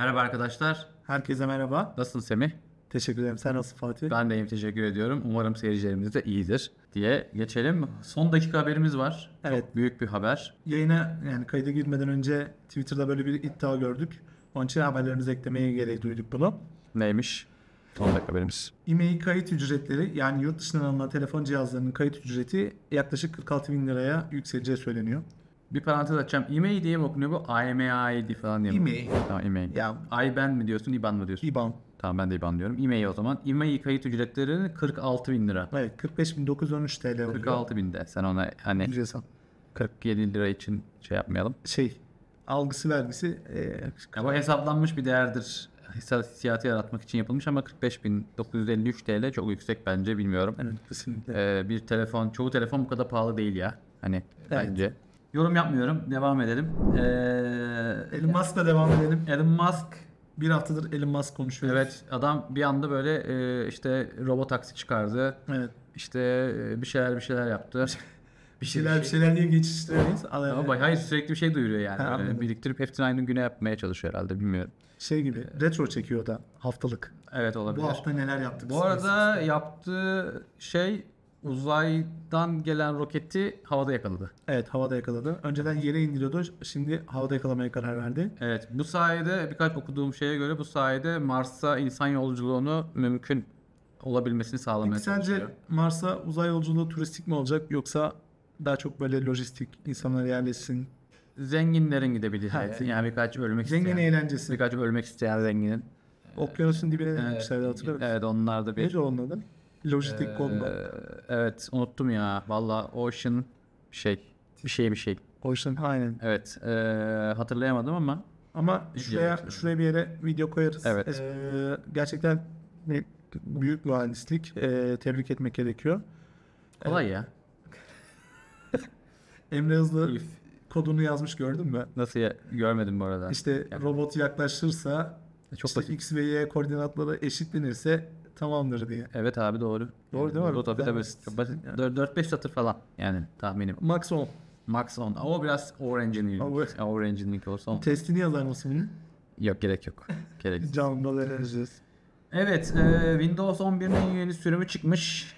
Merhaba arkadaşlar. Herkese merhaba. Nasılsın Semih? Teşekkür ederim. Sen nasılsın Fatih? Ben de iyiyim, teşekkür ediyorum. Umarım seyircilerimiz de iyidir diye geçelim. Son dakika haberimiz var. Evet. Çok büyük bir haber. Yayına kayda girmeden önce Twitter'da böyle bir iddia gördük. Onun için haberlerimizi eklemeye gerek duyduk bunu. Neymiş? Son dakika haberimiz. IMEI kayıt ücretleri, yani yurt dışından alınan telefon cihazlarının kayıt ücreti yaklaşık 46 bin liraya yükseleceği söyleniyor. Bir parantez açacağım. IMEI diye mi okunuyor bu? IMEI falan diye mi? IMEI. Tamam, IMEI. Ya IBAN mi diyorsun, IBAN mı diyorsun? IBAN. Tamam, ben de IBAN diyorum. IMEI o zaman. IMEI kayıt ücretleri 46 bin lira. Evet, 45.913 TL oluyor. 46 binde. Sen ona hani Ücretsel. 47 lira için şey yapmayalım. Algısı vergisi Ya bu hesaplanmış bir değerdir. Hissiyatı yaratmak için yapılmış ama 45.953 TL çok yüksek bence, bilmiyorum. evet, kesinlikle. Bir telefon, çoğu telefon bu kadar pahalı değil ya. Hani Evet. bence. Yorum yapmıyorum. Devam edelim. Elon Musk'la devam edelim. Elon Musk, Bir haftadır Elon Musk konuşuyor. evet, adam bir anda böyle işte robot taksi çıkardı. Evet. İşte bir şeyler yaptı. Bir şeyler diye geçiştiremeyiz. Ama hayır, sürekli bir şey duyuruyor yani. Ha, Böyle anladım. biriktirip hepsini aynı güne yapmaya çalışıyor herhalde, bilmiyorum. Şey gibi retro çekiyor da haftalık. Evet, olabilir. Bu hafta neler yaptık? Bu arada yaptığı şey, uzaydan gelen roketi havada yakaladı. Evet, havada yakaladı. Önceden yere indiriyordu. Şimdi havada yakalamaya karar verdi. Evet, bu sayede birkaç okuduğum şeye göre bu sayede Mars'a insan yolculuğunu mümkün olabilmesini sağlamaya Peki sence çalışıyor. Mars'a uzay yolculuğu turistik mi olacak, yoksa daha çok böyle lojistik, insanlar yerleşsin? Zenginlerin gidebileceği, Ha, zengin. yani Zengin eğlencesi. birkaç ölmek isteyen zenginin. Okyanusun dibine gitmişler, hatırlıyor musun? Evet, onlar da bir. Neydi onun adı? Lojistik kombo. Evet, unuttum ya. Valla Ocean bir şey. Ocean, aynen. Evet, hatırlayamadım ama. Ama şuraya bir yere video koyarız. Evet. Gerçekten büyük mühendislik. Tebrik etmek gerekiyor. Kolay ya. Emre Hızlı kodunu yazmış, gördün mü? Nasıl ya? Görmedim bu arada. İşte robot yaklaşırsa, Çok işte basit. X ve Y koordinatları eşitlenirse tamamdır diye. Evet abi, doğru. Doğru değil mi? Doğru, tabii Güzel tabii. basit. Çok basit. 4-5 satır falan yani tahminim. Max 10. Max 10. Ama o biraz Orange'in Ama- Orange'in olsa 10. Testini yazar mısın bunun? Yok, gerek yok. Gerek. Canlı vereceğiz. Evet, Windows 11'in yeni sürümü çıkmış.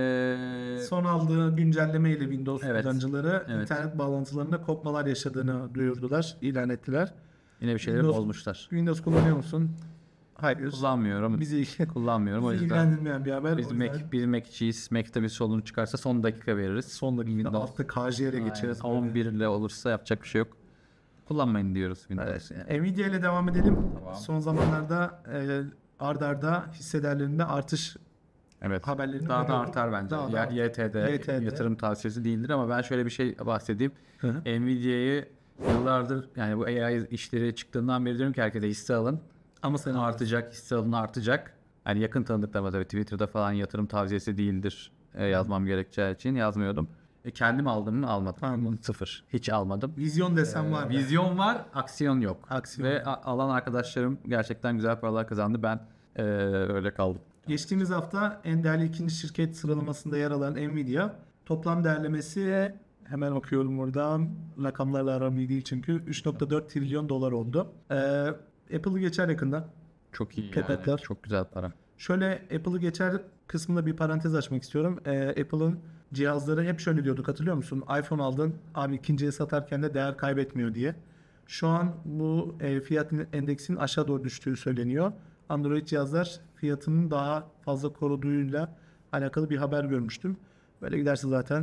Son aldığı güncelleme ile Windows Evet. kullanıcıları Evet. internet bağlantılarında kopmalar yaşadığını duyurdular, ilan ettiler. Yine bir şeyleri Windows- bozmuşlar. Windows kullanıyor musun? Hayır. Kullanmıyorum. Bizi Kullanmıyorum o yüzden. ilgilendirmeyen bir haber. Biz O yüzden Mac, Mac'ciyiz. Mac'te bir sorun çıkarsa son dakika veririz. son dakika Windows altta KJ'ye geçeriz. 11 ile olursa yapacak bir şey yok. Kullanmayın diyoruz Windows. Yani. Nvidia ile devam edelim. Tamam. Son zamanlarda ard arda hisselerinde artış Evet. haberlerini Daha da görüyorum. artar bence. Daha da artar. YTD yatırım tavsiyesi değildir ama ben şöyle bir şey bahsedeyim. Hı hı. Nvidia'yı yıllardır, yani bu AI işleri çıktığından beri diyorum ki herkese hisse alın. Ama sen Artacak, hisse alın artacak. Yani yakın tanıdıklarıma tabii Twitter'da falan yatırım tavsiyesi değildir yazmam gerekeceği için yazmıyordum. Kendim aldım mı? Almadım. Anladım. Sıfır. Hiç almadım. vizyon desem var. Vizyon var, aksiyon yok. Aksiyon. Ve alan arkadaşlarım gerçekten güzel paralar kazandı. Ben öyle kaldım. Geçtiğimiz hafta en değerli ikinci şirket sıralamasında yer alan Nvidia toplam değerlemesi, hemen okuyorum buradan, rakamlarla aram iyi değil çünkü, 3.4 trilyon dolar oldu. Apple'ı geçer yakında. Çok iyi Tepetler. yani. Çok güzel para. Şöyle Apple'ı geçer kısmında bir parantez açmak istiyorum. Apple'ın cihazları hep şöyle diyorduk, hatırlıyor musun? iPhone aldın abi, ikinciye satarken de değer kaybetmiyor diye. Şu an bu fiyat endeksinin aşağı doğru düştüğü söyleniyor. Android cihazlar fiyatının daha fazla koruduğuyla alakalı bir haber görmüştüm. Böyle giderse zaten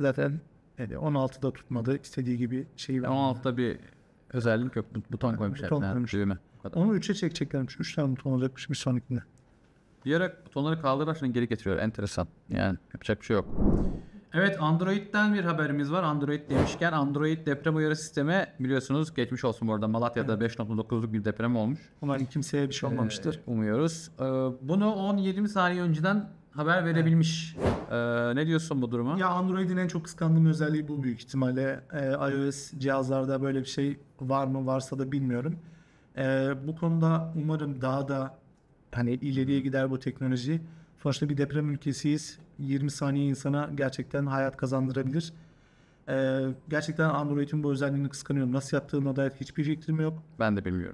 16'da tutmadı. İstediği gibi şeyi vermedi. 16'da bir özellik yok. Buton koymuşlar. Buton Yani koymuşlar. düğme. Bu kadar. Onu 3'e çekeceklermiş. 3 tane buton olacakmış bir sonrakinde. Bir ara butonları kaldırıp sonra geri getiriyor. Enteresan. Yani yapacak bir şey yok. Evet, Android'den bir haberimiz var. Android demişken, Android deprem uyarı sistemi biliyorsunuz geçmiş olsun bu arada. Malatya'da 5.9'luk bir deprem olmuş. Umarım kimseye bir şey olmamıştır. Umuyoruz. Bunu 10-20 saniye önceden haber verebilmiş. Ne diyorsun bu duruma? Ya Android'in en çok kıskandığım özelliği bu büyük ihtimalle. iOS cihazlarda böyle bir şey var mı? Varsa da bilmiyorum. Bu konuda umarım daha da hani ileriye gider bu teknoloji. Sonuçta bir deprem ülkesiyiz. 20 saniye insana gerçekten hayat kazandırabilir. Gerçekten Android'in bu özelliğini kıskanıyorum. Nasıl yaptığına dair hiçbir fikrim yok. Ben de bilmiyorum.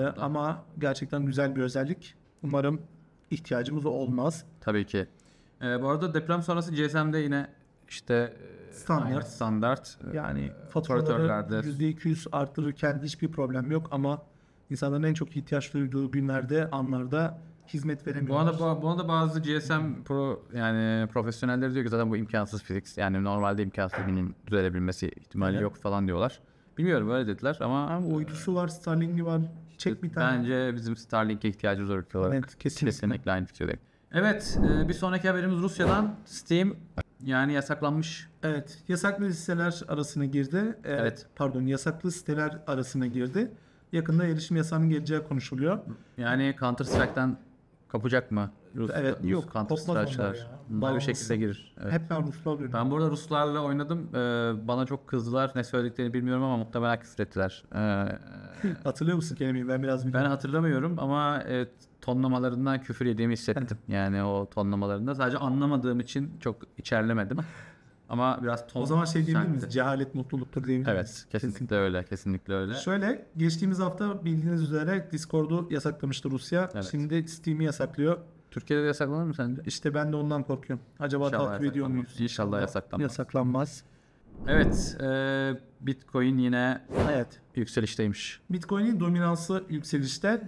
Ama gerçekten güzel bir özellik. Umarım ihtiyacımız olmaz. Tabii ki. Bu arada deprem sonrası GSM'de yine işte Standart. aynı standart. Yani faturaları operatörlerde %200 arttırırken hiçbir problem yok ama insanların en çok ihtiyaç duyduğu günlerde, anlarda hizmet Bu veremiyorlar. arada bazı GSM yani profesyonelleri diyor ki zaten bu imkansız fizik. Yani normalde imkansız bunun düzelebilmesi ihtimali Evet. yok falan diyorlar. Bilmiyorum öyle dediler ama Ama uydusu var, Starlink'i var. Çek bir tane. bence bizim Starlink'e ihtiyacımız var ülke olarak. Evet, kesinlikle. Kesinlikle aynı fikirdeyim. Evet, bir sonraki haberimiz Rusya'dan. Steam yani yasaklanmış. Evet, yasaklı listeler arasına girdi. Evet. Pardon, yasaklı siteler arasına girdi. Yakında erişim yasağının geleceği konuşuluyor. Yani Counter Strike'tan kapacak mı? Evet, yok, Counter kopmaz onlar Strike'lar. ya. Bunlar bir Bağımlısı. şekilde girir. Evet. Hep ben Rus'la alıyorum. Ben burada Ruslarla oynadım. Bana çok kızdılar. Ne söylediklerini bilmiyorum ama muhtemelen küfür ettiler. Hatırlıyor musun kelimeyi? Ben biraz Ben biliyorum. hatırlamıyorum ama tonlamalarından küfür yediğimi hissettim. Yani o tonlamalarında sadece anlamadığım için çok içerlemedim. Ama biraz ton O zaman şey diyebilir miyiz? sertti. Cehalet mutluluktur diyebilir miyiz? Evet, kesinlikle öyle. Kesinlikle öyle. Şöyle, geçtiğimiz hafta bildiğiniz üzere Discord'u yasaklamıştı Rusya. Evet. Şimdi Steam'i yasaklıyor. Türkiye'de de yasaklanır mı sence? İşte ben de ondan korkuyorum. Acaba İnşallah takip ediyor yasaklanmaz. muyuz? İnşallah yasaklanmaz. Yasaklanmaz. Evet, Bitcoin yine Evet. yükselişteymiş. Bitcoin'in dominansı yükselişte.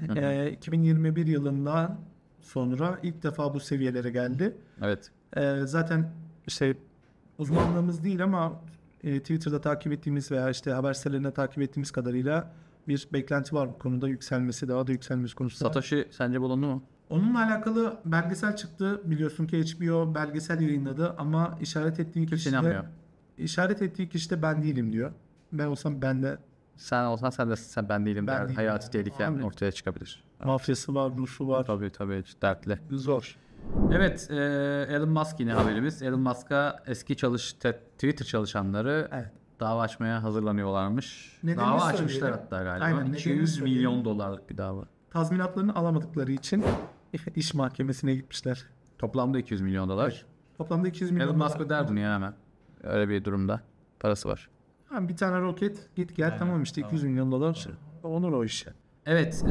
2021 yılından sonra ilk defa bu seviyelere geldi. Evet. Zaten işte uzmanlığımız değil ama Twitter'da takip ettiğimiz veya işte haber sitelerinde takip ettiğimiz kadarıyla bir beklenti var bu konuda, yükselmesi, daha da yükselmesi konusunda. Satoshi sence bulundu mu? Onunla alakalı belgesel çıktı. Biliyorsun ki HBO belgesel yayınladı ama Kimse inanmıyor. işaret ettiği kişi de ben değilim diyor. Ben olsam ben de Sen olsan sen ben değilim Ben der. değilim Hayati yani. tehlike Aynen. ortaya çıkabilir. mafyası var, Rus'u var. Tabii dertli. Zor. Evet, Elon Musk yine haberimiz. Elon Musk'a eski Twitter çalışanları Evet. dava açmaya hazırlanıyorlarmış. Nedenini Dava söyleyelim. açmışlar hatta galiba. Aynen, nedenini 200 söyleyelim. milyon dolarlık bir dava. Tazminatlarını alamadıkları için iş mahkemesine gitmişler. Toplamda 200 milyon dolar. Evet. Toplamda 200 milyon Elon Musk dolar. öder bunu ya hemen. Öyle bir durumda. Parası var. Ha, bir tane roket git gel tamam işte 200 milyon dolar. Olur o iş. Evet,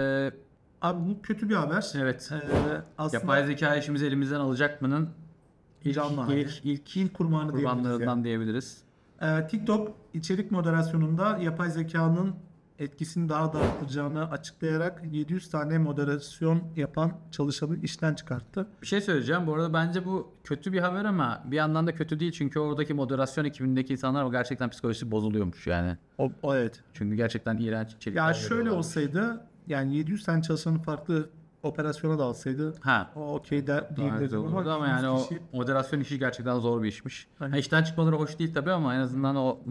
Abi bu kötü bir haber. evet. Aslında Yapay zeka işimizi elimizden alacak mı'nın canlı hali. İlk kurbanı diyebiliriz. kurbanlarından diyebiliriz. TikTok içerik moderasyonunda yapay zekanın etkisini daha da arttıracağını açıklayarak 700 tane moderasyon yapan çalışanı işten çıkarttı. Bir şey söyleyeceğim. Bu arada bence bu kötü bir haber ama bir yandan da kötü değil. Çünkü oradaki moderasyon ekibindeki insanlar o gerçekten psikolojisi bozuluyormuş yani. O evet. Çünkü gerçekten iğrenç içerikler Ya şöyle veriyorlar. olsaydı yani 700 tane çalışanı farklı operasyona da alsaydı Ha. o okey de Daha güzel diyebilirdim olurdu ama 700 yani o kişi- moderasyon işi gerçekten zor bir işmiş. Aynen. Ha, işten çıkmaları hoş değil tabii ama en azından o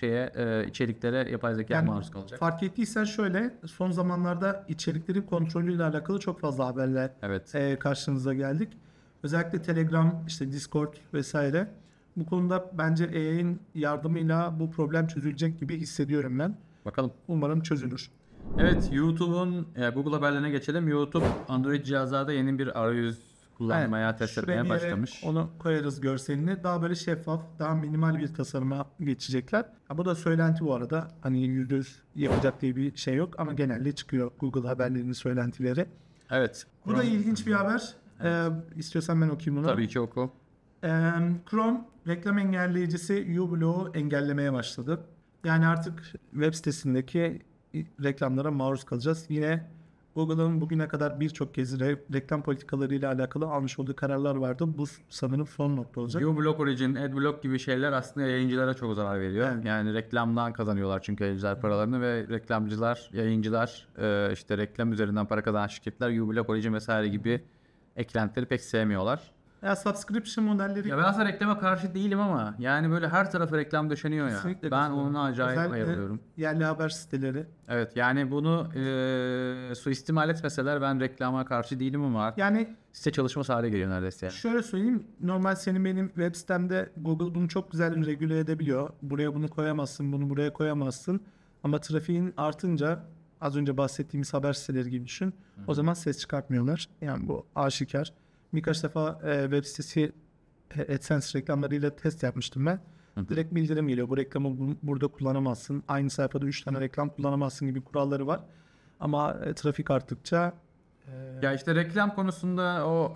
içeriklere yapay zeka Yani maruz kalacak. fark ettiysen şöyle son zamanlarda içeriklerin kontrolüyle alakalı çok fazla haberler Evet. karşınıza geldik. Özellikle Telegram, işte Discord vesaire. Bu konuda bence AI'nin yardımıyla bu problem çözülecek gibi hissediyorum ben. Bakalım. Umarım çözülür. Evet, YouTube'un Google haberlerine geçelim. YouTube Android cihazlarda yeni bir arayüz kullanmaya, test Şuraya etmeye bir yere başlamış. Onu koyarız görselini. Daha böyle şeffaf, daha minimal bir tasarıma geçecekler. Ha, bu da söylenti bu arada. Hani %100 yapacak diye bir şey yok ama genelde çıkıyor Google haberlerinin söylentileri. Evet. Bu da ilginç bir haber. İstiyorsan ben okuyayım bunu. Tabii ki oku. Chrome reklam engelleyicisi uBlock'u engellemeye başladı. Yani artık web sitesindeki reklamlara maruz kalacağız. Yine Google'ın bugüne kadar birçok kez reklam politikalarıyla alakalı almış olduğu kararlar vardı. Bu sanırım son nokta olacak. uBlock Origin, AdBlock gibi şeyler aslında yayıncılara çok zarar veriyor. Evet. Yani reklamdan kazanıyorlar çünkü yayıncılar paralarını ve reklamcılar, yayıncılar, işte reklam üzerinden para kazanan şirketler uBlock Origin vesaire gibi eklentileri pek sevmiyorlar. Ya subscription modelleri Ya ben aslında reklama karşı değilim ama yani böyle her tarafa reklam döşeniyor ya. kesinlikle Ben katılıyorum. ona acayip Özellikle ayırıyorum. yerli haber siteleri. Evet yani bunu suistimal etmeseler ben reklama karşı değilim ama Yani site çalışması hale geliyor neredeyse yani. şöyle söyleyeyim. Normal senin benim web sitemde Google bunu çok güzel regüle edebiliyor. Buraya bunu koyamazsın, bunu buraya koyamazsın. Ama trafiğin artınca az önce bahsettiğimiz haber siteleri gibi düşün. O zaman ses çıkartmıyorlar. Yani bu aşikar. Birkaç defa web sitesi AdSense reklamlarıyla test yapmıştım ben. direkt bildirim geliyor. Bu reklamı burada kullanamazsın. Aynı sayfada 3 tane reklam kullanamazsın gibi kuralları var. Ama trafik arttıkça Ya işte reklam konusunda o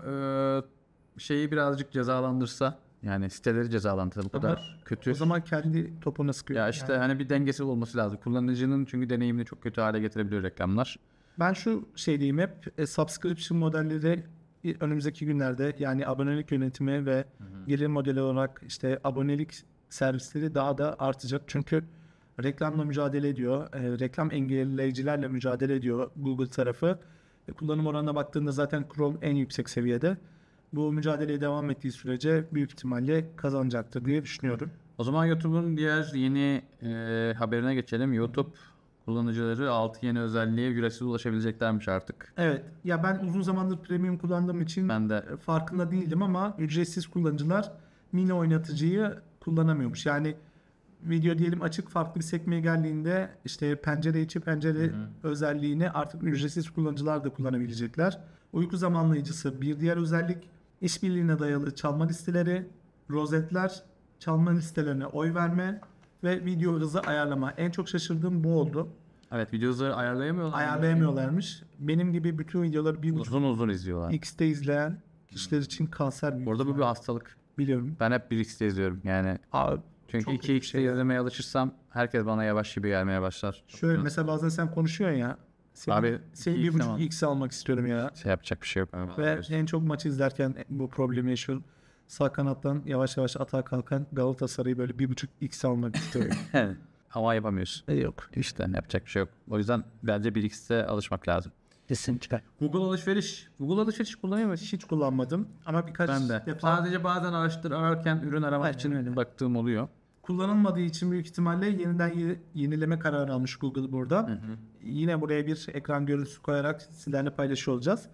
şeyi birazcık cezalandırsa, yani siteleri cezalandırsa, bu kadar kötü. o zaman kendi topuna sıkıyor. Ya işte Yani hani bir dengesi olması lazım. Kullanıcının çünkü deneyimini çok kötü hale getirebiliyor reklamlar. ben şu şey diyeyim hep subscription modelleri önümüzdeki günlerde, yani abonelik yönetimi ve gelir modeli olarak işte abonelik servisleri daha da artacak. Çünkü reklamla mücadele ediyor. Reklam engelleyicilerle mücadele ediyor Google tarafı. Kullanım oranına baktığında zaten Chrome en yüksek seviyede. Bu mücadeleye devam ettiği sürece büyük ihtimalle kazanacaktır diye düşünüyorum. O zaman YouTube'un diğer yeni haberine geçelim. YouTube kullanıcıları 6 yeni özelliğe ücretsiz ulaşabileceklermiş artık. Evet. Ya ben uzun zamandır premium kullandığım için Ben de farkında değildim ama ücretsiz kullanıcılar mini oynatıcıyı kullanamıyormuş. Yani video diyelim açık, farklı bir sekmeye geldiğinde işte pencere içi pencere özelliğini artık ücretsiz kullanıcılar da kullanabilecekler. Uyku zamanlayıcısı bir diğer özellik. İşbirliğine dayalı çalma listeleri, rozetler, çalma listelerine oy verme ve video hızı ayarlama. En çok şaşırdığım bu oldu. evet, video hızı ayarlayamıyorlar. Ayarlayamıyorlarmış. Benim gibi bütün videoları 1.5 Uzun uzun izliyorlar. X'te izleyen kişiler için kanser büyük Orada bu bir ihtimal. hastalık. Biliyorum. Ben hep 1x'te izliyorum yani. Abi, Çünkü çok kötü bir 2x'te izlemeye alışırsam herkes bana yavaş gibi gelmeye başlar. Şöyle mesela bazen sen konuşuyorsun ya. Abi, Senin 2x 1.5 ama. X almak istiyorum ya. Şey yapacak bir şey yok. Ve en çok maçı izlerken bu problemi yaşıyorum. Sağ kanattan yavaş yavaş atağa kalkan Galatasaray'ı böyle 1.5 X almak istiyorum. Ama yapamıyorsun. Yok. İşte yapacak bir şey yok. O yüzden bence 1x'te alışmak lazım. Kesinlikle. Google alışveriş. Google alışveriş kullanıyor musun? Hiç kullanmadım ama birkaç Ben de. defa Sadece bazen ararken ürün aramak Aynen için öyle. baktığım oluyor. kullanılmadığı için büyük ihtimalle yeniden yenileme kararı almış Google burada. Yine buraya bir ekran görüntüsü koyarak sizlerle paylaşıyor olacağız.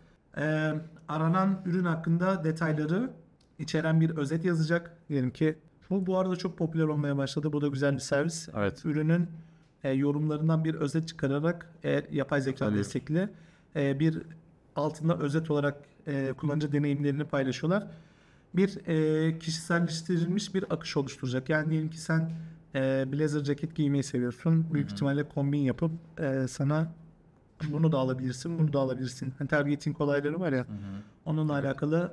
Aranan ürün hakkında detayları içeren bir özet yazacak. Diyelim ki bu arada çok popüler olmaya başladı. Bu da güzel bir servis. Evet. Ürünün yorumlarından bir özet çıkararak yapay zeka Tabii. destekli bir altında özet olarak kullanıcı deneyimlerini paylaşıyorlar. Bir kişiselleştirilmiş bir akış oluşturacak. Yani diyelim ki sen blazer ceket giymeyi seviyorsun. Büyük ihtimalle kombin yapıp sana bunu da alabilirsin, bunu da alabilirsin. Yani targeting kolayları var ya. Onunla alakalı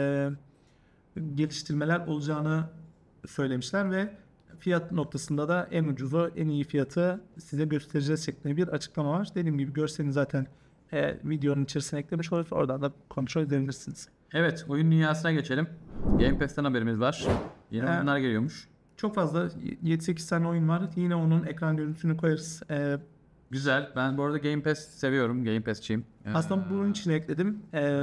geliştirmeler olacağını söylemişler ve fiyat noktasında da en ucuzu, en iyi fiyatı size göstereceğiz şeklinde bir açıklama var. Dediğim gibi görselini zaten videonun içerisine eklemiş oluruz. Oradan da kontrol edebilirsiniz. Evet, oyun dünyasına geçelim. Game Pass'ten haberimiz var. Yeni oyunlar geliyormuş. Çok fazla 7-8 tane oyun var. Yine onun ekran görüntüsünü koyarız. Güzel. Ben bu arada Game Pass seviyorum. Game Pass'çiyim. Aslında bunun için ekledim.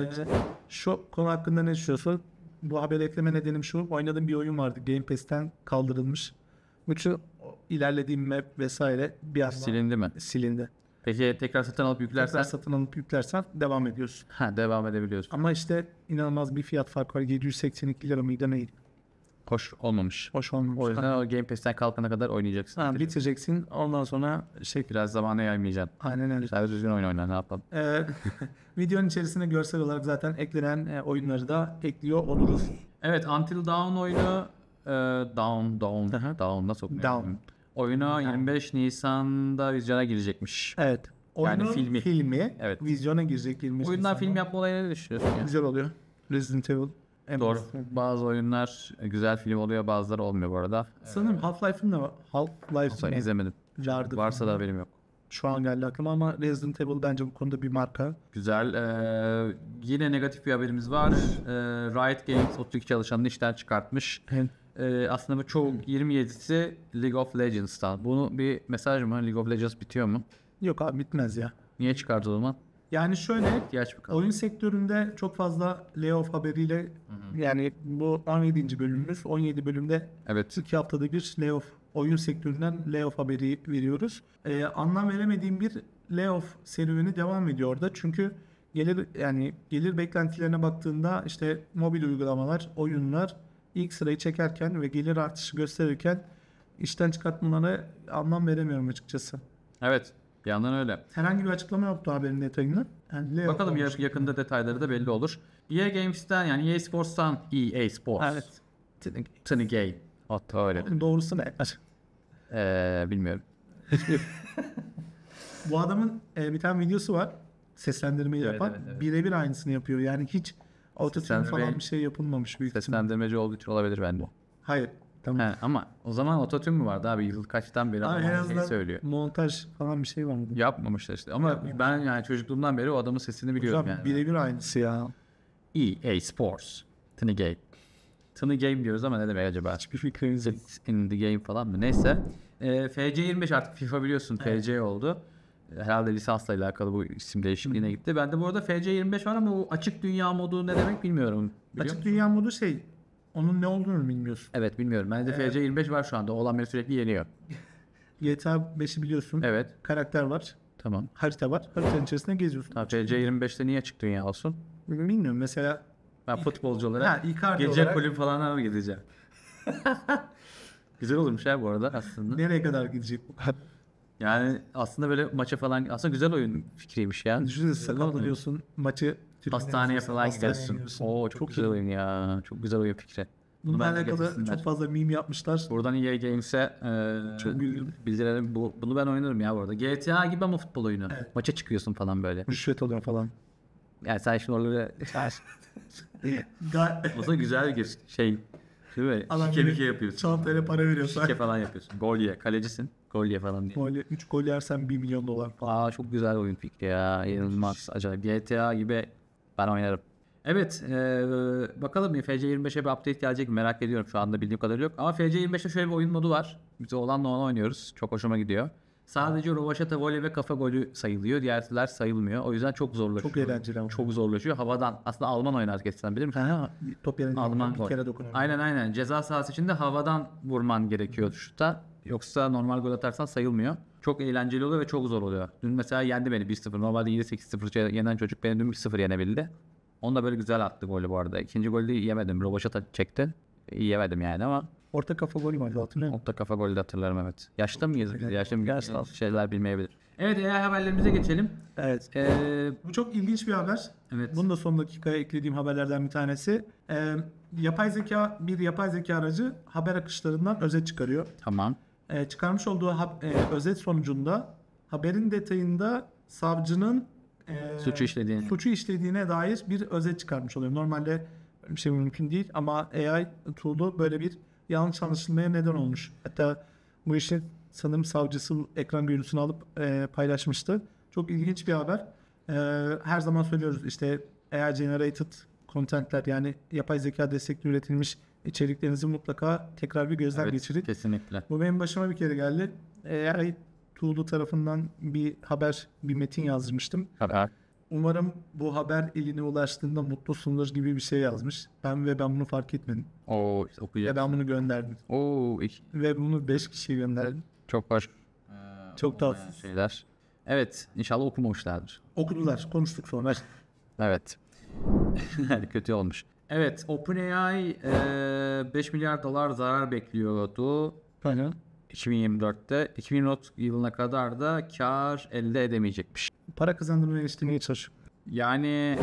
Şu konu hakkında ne düşünüyorsun? Bu haberi ekleme nedenim şu. Oynadığım bir oyun vardı. Game Pass'ten kaldırılmış. Bütün ilerlediğim map vesaire bir anda Silindi mi? silindi. Peki tekrar satın alıp Tekrar yüklersen satın alıp yüklersen devam ediyorsun. devam edebiliyorsun. Ama işte inanılmaz bir fiyat farkı var. 782 lira mıydı neydi? Hoş olmamış. Hoş olmamış. O yüzden o Game Pass'ten kalkana kadar oynayacaksın. Ha, bitireceksin. Ondan sonra Biraz zamana yaymayacaksın. aynen öyle. Sadece düzgün oyun oyna, ne yapalım. Videonun içerisine görsel olarak zaten eklenen oyunları da ekliyor oluruz. Evet, Until Dawn oyunu Dawn nasıl okunuyor? Down. Oyunu 25 Nisan'da vizyona girecekmiş. Evet. Yani Oyunun filmi. Evet. vizyona girecek 25 Oyundan Nisan'da. film yapma olayını ne düşünüyorsun ya? Güzel oluyor. Resident Evil. en Doğru. basit. Bazı oyunlar güzel film oluyor, bazıları olmuyor bu arada. Sanırım Half-Life'ın da var. Half-Life'ın Ben izlemedim. vardı. Varsa da haberim yok. Şu an geldi aklıma ama Resident Evil bence bu konuda bir marka. Güzel. Yine negatif bir haberimiz var. Riot Games 32 çalışanını işten çıkartmış. Aslında bu çoğu 27'si League of Legends'tan. Bunu bir mesaj mı? League of Legends bitiyor mu? Yok abi bitmez ya. Niye çıkardı o zaman? Yani şöyle İhtiyaç mı kaldı? oyun sektöründe çok fazla layoff haberiyle yani bu 17. bölümümüz 17 bölümde Evet. 2 haftada bir layoff oyun sektöründen layoff haberi veriyoruz. Anlam veremediğim bir layoff serüveni devam ediyor orada. Çünkü gelir beklentilerine baktığında işte mobil uygulamalar, oyunlar ilk sırayı çekerken ve gelir artışı gösterirken işten çıkartmaları anlam veremiyorum açıkçası. Evet. Bir yandan öyle. Herhangi bir açıklama yoktu haberin detayını. Yani layoff Bakalım olmuş. yakında detayları da belli olur. EA Games'ten yani EA Sports'tan EA Sports. Evet. Tiny Game Hatta öyle. Doğrusu ne? Bilmiyorum. Bu adamın bir tane videosu var. Seslendirmeyi Evet, yapan. evet. Birebir aynısını yapıyor. Yani hiç autotune falan Seslendirmeyi- bir şey yapılmamış büyük ihtimal. Seslendirmeci olduğu için olabilir bende. Hayır. Tamam. He, ama o zaman ototune mu vardı abi? Yıl kaçtan beri Ama adam en aynı şeyi azından söylüyor. montaj falan bir şey var mı? Yapmamışlar işte. Ama ben yani çocukluğumdan beri o adamın sesini biliyorum Hocam yani. birebir aynısı ya. EA Sports. Tiny Game. Tiny Game diyoruz ama ne demek acaba? Hiçbir fikriniz yok. It's in the game falan mı? Neyse. FC25 artık FIFA biliyorsun. FC oldu. Herhalde lisansla alakalı bu isim değişikliğine gitti. Ben de bu arada FC25 var ama o açık dünya modu ne demek bilmiyorum. Biliyor Açık musun? dünya modu şey. Onun ne olduğunu bilmiyorsun. Evet bilmiyorum. Bende FC25 var şu anda. Oğlan beni sürekli yeniyor. GTA 5'i biliyorsun. Evet. Karakter var. Tamam. Harita var. Haritanın içerisinde geziyorsun. Tamam, FC25'te niye açık dünya olsun? Bilmiyorum mesela. Ben futbolcu olarak Icardi gece olarak kulüp falan mı gideceğim? Güzel olurmuş ya bu arada aslında. nereye kadar gidecek bu? Yani aslında böyle maça falan aslında güzel oyun fikriymiş ya. Düşünsene sakatlanıyorsun. Maçı Hastaneye falan gidersin. gidiyorsun. Oo çok güzel iyi. oyun ya. Çok güzel oyun fikri. Bunu Bununla bence alakalı getirsinler. çok fazla meme yapmışlar. Buradan EA Games'e Çok güldüm. bildirelim. Bunu ben oynarım ya bu arada. GTA gibi ama futbol oyunu. Evet. Maça çıkıyorsun falan böyle. Rüşvet alıyor falan. Yani sen şimdi oraları Ga- olsa güzel bir şey. Değil mi? Adam Şike gibi mike yapıyorsun. Çantayla para veriyorsun. Şike falan yapıyorsun. Gol ye. Kalecisin. Gol ye falan diye. 3 gol yersen 1 milyon dolar falan. Çok güzel oyun fikri ya. İnanılmaz. Acayip. GTA gibi ben oynarım. Evet. Bakalım FC25'e bir update gelecek mi? Merak ediyorum. Şu anda bildiğim kadarıyla yok. Ama FC25'te şöyle bir oyun modu var. Biz oğlanla onu oynuyoruz. Çok hoşuma gidiyor. Sadece rovaşata, voley ve kafa golü sayılıyor. Diğerler sayılmıyor. O yüzden çok zorlaşıyor. Çok eğlenceli ama. Çok zorlaşıyor. Havadan. Aslında Alman oynar geçsen bilir misin? Ha, top yerine Alman bir gol. kere dokunuyor. Aynen. Ceza sahası içinde havadan vurman gerekiyor şuta. Yoksa normal gol atarsan sayılmıyor. Çok eğlenceli oluyor ve çok zor oluyor. Dün mesela yendi beni 1-0. Normalde 7-8-0 yenen çocuk beni dün 1-0 yenebildi. Onu da böyle güzel attı golü bu arada. İkinci golü yemedim. Roboşata çekti. Yemedim yani ama Orta kafa golü vardı hatırlıyor musun? orta kafa golü de hatırlarım evet. Yaşlı mıyız biz? Yaşlı mı? Gerçekten. Şeyler bilmeyebilir. Evet haberlerimize geçelim. Evet. Bu çok ilginç bir haber. Evet. Bunu da son dakikaya eklediğim haberlerden bir tanesi. Yapay zeka aracı haber akışlarından özet çıkarıyor. Tamam. Çıkarmış olduğu özet sonucunda haberin detayında savcının Suçu işlediğini. dair bir özet çıkarmış oluyor. Normalde bir şey mümkün değil ama AI tool'u böyle bir yanlış anlaşılmaya neden olmuş. Hatta bu işin sanırım savcısı ekran görüntüsünü alıp paylaşmıştı. Çok ilginç bir haber. Her zaman söylüyoruz işte AI generated contentler yani yapay zeka destekli üretilmiş içeriklerinizi mutlaka tekrar bir gözden Evet, geçirin. kesinlikle. Bu benim başıma bir kere geldi. AI tool'u tarafından bir metin yazdırmıştım. Haber. Umarım bu haber eline ulaştığında mutlusundur gibi bir şey yazmış. Ben bunu fark etmedim. Oo işte Ve okuyacak. ben bunu gönderdim. Ve bunu 5 kişiye gönderdim. Çok hoş. Çok tatsız. Şeyler. Evet. İnşallah okumamışlardır. Okudular. Konuştuk sonra. Evet. Yani kötü olmuş. Evet. OpenAI 5 milyar dolar zarar bekliyordu Aynen. 2024'te. 2024 yılına kadar da kar elde edemeyecekmiş. Para kazandırmaya geçtiğine çalışıyor. Yani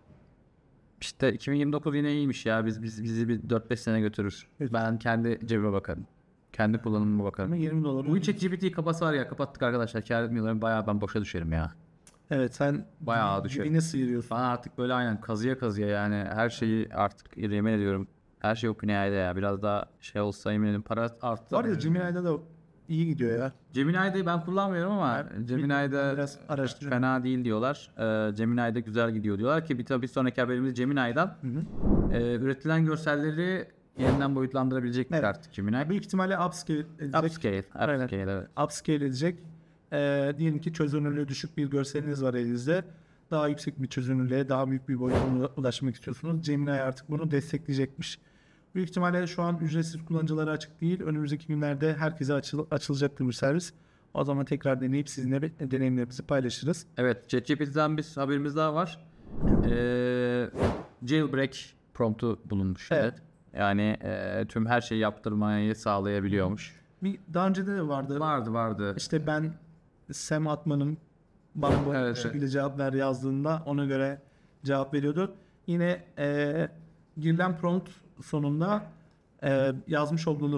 işte 2029 yine iyiymiş ya. Bizi bir 4-5 sene götürür. Evet. Ben kendi cebime bakarım. Kendi kullanımıma bakarım. Ama 20 dolar. Bu ChatGPT'yi kapatsa var ya, kapattık arkadaşlar. Kar etmiyorlar. Bayağı ben boşa düşerim ya. Evet sen Bayağı düşüyor. dibine sıyırıyorsun. Ben artık böyle aynen kazıya yani her şeyi artık yemin ediyorum. Her şey OpenAI'de ya. Biraz daha şey olsa yemin ediyorum para arttı. Var ya Gemini'de de iyi gidiyor ya. Gemini'de ben kullanmıyorum ama Gemini'de Biraz araştırıyorum. fena değil diyorlar. Gemini'de güzel gidiyor diyorlar ki bir sonraki haberimiz Gemini'den. Üretilen görselleri yeniden boyutlandırabilecekmiş Evet. artık Gemini. Büyük ihtimalle upscale edecek. Upscale evet. Upscale edecek. Diyelim ki çözünürlüğü düşük bir görseliniz var elinizde. Daha yüksek bir çözünürlüğe, daha büyük bir boyuta ulaşmak istiyorsunuz. Gemini artık bunu destekleyecekmiş. Büyük ihtimalle şu an ücretsiz kullanıcılara açık değil. Önümüzdeki günlerde herkese açılacaktır bu servis. O zaman tekrar deneyip sizinle deneyimlerimizi paylaşırız. Evet, ChatGPT'den bir haberimiz daha var. Jailbreak promptu bulunmuş. Evet. Yani tüm her şeyi yaptırmayı sağlayabiliyormuş. Daha önce de vardı. Vardı. İşte ben Sam Altman'ın bana bu Evet, şekilde cevap ver yazdığında ona göre cevap veriyordu. Yine girilen prompt sonunda yazmış olduğunuz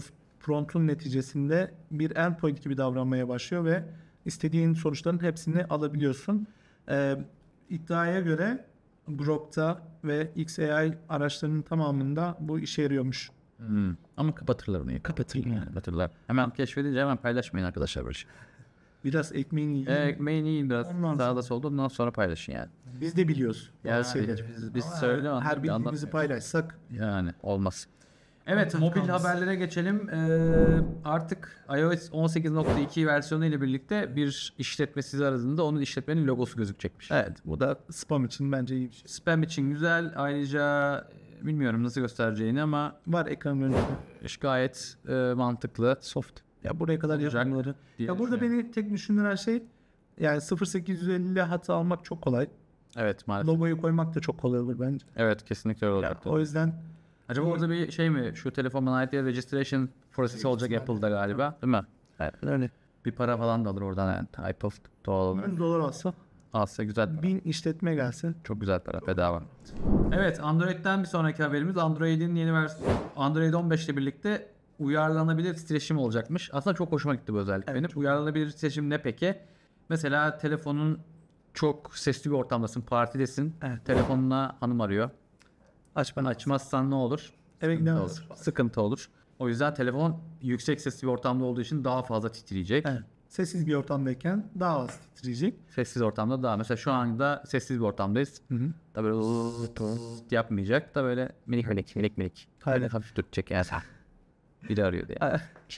promptun neticesinde bir endpoint gibi davranmaya başlıyor ve istediğin sonuçların hepsini alabiliyorsun. İddiaya göre Grok'ta ve XAI araçlarının tamamında bu işe yarıyormuş. Ama kapatırlar onu. Kapatırlar. Hemen keşfedince hemen paylaşmayın arkadaşlar böyle şey. Biraz ekmeğini yiyin. Ekmeğini yiyin biraz Ondan sağda solda, ondan sonra paylaşın yani. Biz de biliyoruz. Yani bazı şeyleri. biz Ama söyle her bildiğimizi paylaşsak yani olmaz. Evet, Ortak mobil kalmaz. haberlere geçelim. Artık iOS 18.2 versiyonu ile birlikte bir işletme sizi aradığında onun işletmenin logosu gözükecekmiş. evet, bu da spam için bence iyi bir şey. Spam için güzel. Ayrıca bilmiyorum nasıl göstereceğini ama Var ekran önünde. gayet mantıklı. Soft. Ya buraya kadar Olacak yapımları. diye Ya burada düşünüyorum. beni tek düşündüren şey yani 0850 hatta almak çok kolay. Evet maalesef. Logoyu koymak da çok kolay olur bence. Evet kesinlikle öyle olacak. O yüzden Acaba orada bir şey mi? Şu telefonla ait bir registration prosesi olacak Apple'da galiba. Değil mi? Evet. öyle. Bir para falan da alır oradan yani. Type of doğal olarak. $100 alsa Alsa güzel. 1000 işletme gelse. Çok güzel para. Bedava. Evet, Android'den bir sonraki haberimiz. Android'in yeni versiyonu Android 15 ile birlikte uyarlanabilir titreşim olacakmış. Aslında çok hoşuma gitti bu özellik benim. Uyarlanabilir titreşim ne peki? Mesela telefonun çok sesli bir ortamdasın, partidesin. Evet. Telefonuna hanım arıyor. Açmazsan ne olur? Eve Sıkıntı gidemez. olur. Sıkıntı olur. O yüzden telefon yüksek sesli bir ortamda olduğu için daha fazla titreyecek. Evet. Sessiz bir ortamdayken daha az titreyecek. Sessiz ortamda daha. Mesela şu anda sessiz bir ortamdayız. Da böyle yapmayacak da böyle minik. Böyle Aynen. hafif dürtecek yani. Biri arıyor diye.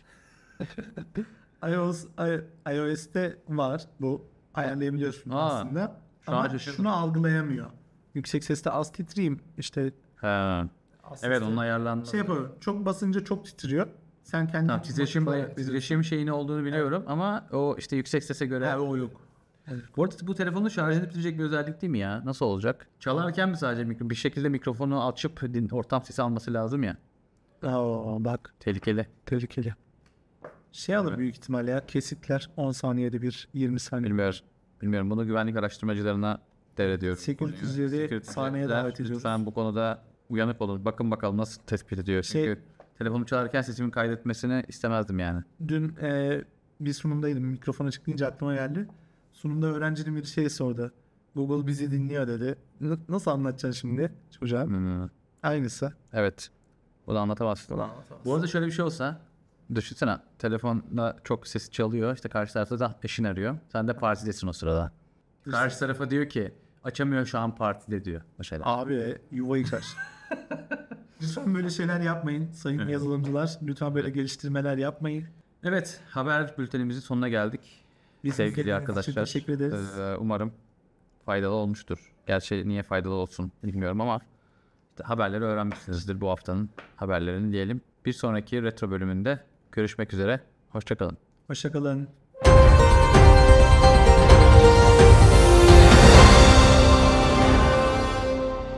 iOS'te var bu. Ayarlayabiliyorsun aslında. şu an Ama şaşırdım. şunu algılayamıyor. Yüksek sesle az titreyeyim. İşte Ha. Evet, onun ayarlanması. şey yapıyor. Çok basınca çok titriyor. Sen kendin Tamam, titreşim şeyini olduğunu biliyorum ama o işte yüksek sese göre. o yok. Bu arada bu telefonun şarj edip bitirecek bir özellik değil mi ya? Nasıl olacak? Çalarken mi sadece bir şekilde mikrofonu açıp ortam sesi alması lazım ya. Bak Tehlikeli. tehlikeli. Şey alır büyük ihtimalle ya, kesitler 10 saniyede bir, 20 saniye. Bilmiyorum. Bunu güvenlik araştırmacılarına devrediyorum. Security'leri sahneye davet ediyoruz. Lütfen bu konuda uyanık olun. Bakın bakalım nasıl tespit ediyor. Çünkü telefonu çalarken sesimin kaydetmesini istemezdim yani. Dün bir sunumdaydım. Mikrofona çıkınca aklıma geldi. Sunumda öğrencinin bir şey sordu. Google bizi dinliyor dedi. Nasıl anlatacaksın şimdi çocuğa? Aynısı. Evet. Bunu anlatamazsın. Bu arada şöyle bir şey olsa, düşünsene, telefonla çok ses çalıyor. İşte karşı tarafta da eşin arıyor. Sen de partidesin o sırada. Karşı tarafa diyor ki açamıyor şu an partide diyor mesela. Abi yuva yıkar. Lütfen böyle şeyler yapmayın sayın yazılımcılar. Lütfen böyle geliştirmeler yapmayın. Evet, haber bültenimizin sonuna geldik. Sevgili izlediğiniz için arkadaşlar, teşekkür ederiz. umarım faydalı olmuştur. Gerçi niye faydalı olsun bilmiyorum ama işte haberleri öğrenmişsinizdir, bu haftanın haberlerini diyelim. Bir sonraki retro bölümünde görüşmek üzere. Hoşça kalın. Hoşça kalın.